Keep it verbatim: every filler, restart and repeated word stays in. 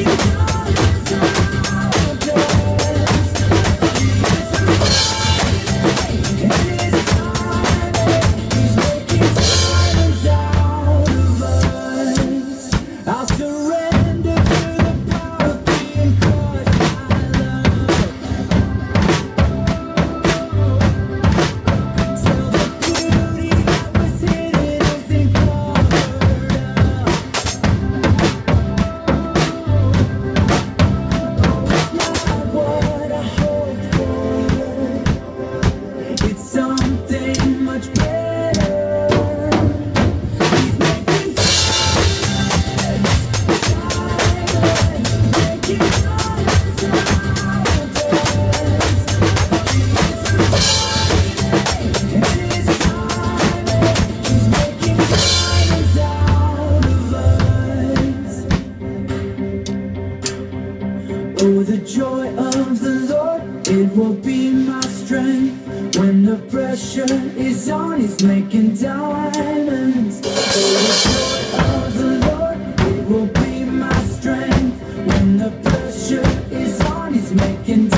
Oh, the joy of the Lord, it will be my strength. When the pressure is on, He's making diamonds. Oh, the joy of the Lord, it will be my strength. When the pressure is on, He's making